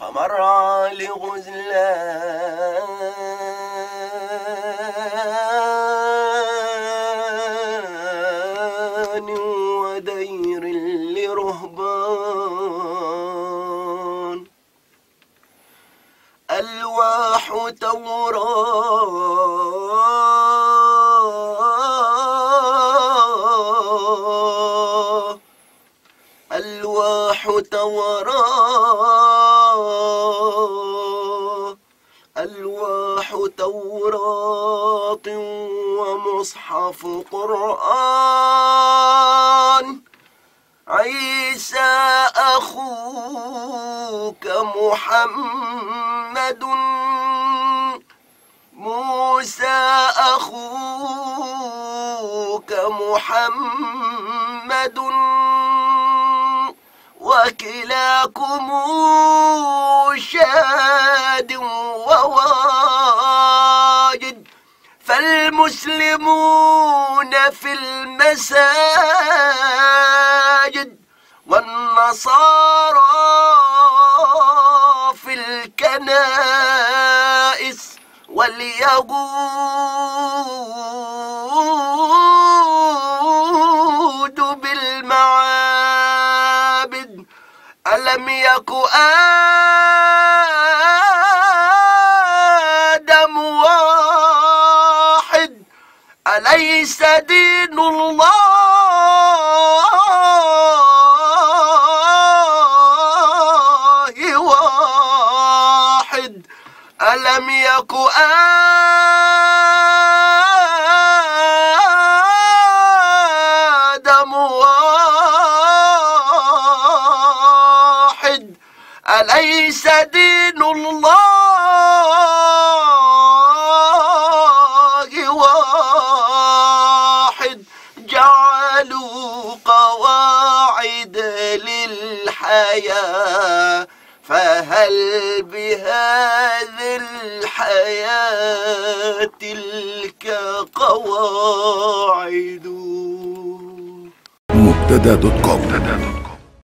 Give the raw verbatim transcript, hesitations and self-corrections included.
فمر لغزلان ودير لرهبان، ألواح توراة، ألواح توراة، ألواح توراة ومصحف قرآن. عيسى أخوك محمد، موسى أخوك محمد، وكلاكم شاد وواجد. فالمسلمون في المساجد، والنصارى في الكنائس، واليهود بالمعابد. ألم يك آدم واحد، أليس دين الله واحد؟ ألم يك آدم واحد، أليس دين الله واحد؟ جعلوا قواعد للحياة، فهل بهذه الحياة تلك قواعد؟ مبتدا دوت كوم.